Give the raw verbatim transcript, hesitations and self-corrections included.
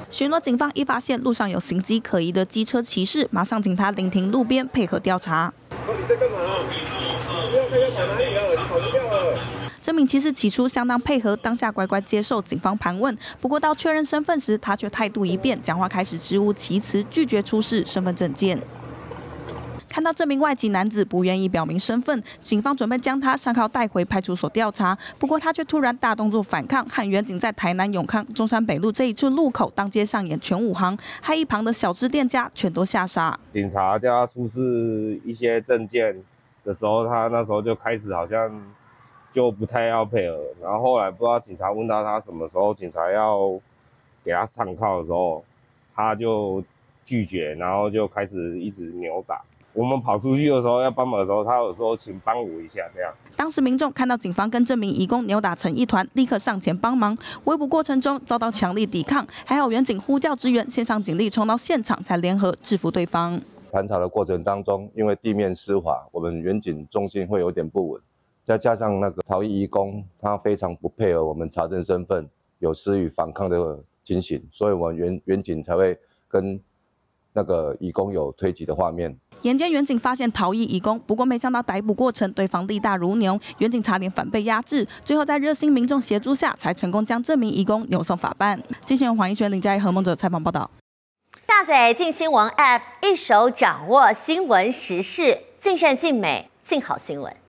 巡逻警方一发现路上有行迹可疑的机车骑士，马上请他临停路边配合调查。 你在干嘛？你要看要跑哪里了？你跑不掉了。 这名骑士起初相当配合，当下乖乖接受警方盘问。不过到确认身份时，他却态度一变，讲话开始支吾其词，拒绝出示身份证件。看到这名外籍男子不愿意表明身份，警方准备将他上铐带回派出所调查。不过他却突然大动作反抗，和远警在台南永康中山北路这一处路口当街上演全武行，害一旁的小吃店家全都吓傻。 警察叫他出示一些证件的时候，他那时候就开始好像。 就不太要配合，然后后来不知道警察问到他什么时候，警察要给他上铐的时候，他就拒绝，然后就开始一直扭打。我们跑出去的时候要帮忙的时候，他有说请帮我一下这样。 当时民众看到警方跟这名移工扭打成一团，立刻上前帮忙。围捕过程中遭到强力抵抗，还好远警呼叫支援，线上警力冲到现场才联合制服对方。 盘查的过程当中，因为地面湿滑，我们远警中心会有点不稳。 再加上那个逃逸移工，他非常不配合我们查证身份，有施予反抗的情形，所以我们远远警才会跟那个移工有推挤的画面。 眼见远警发现逃逸移工，不过没想到逮捕过程对方力大如牛，远警差点反被压制，最后在热心民众协助下，才成功将这名移工扭送法办。经新闻黄一轩、林佳怡、何梦哲采访报道。 下载镜新闻 App， 一手掌握新闻时事，尽善尽美，尽好新闻。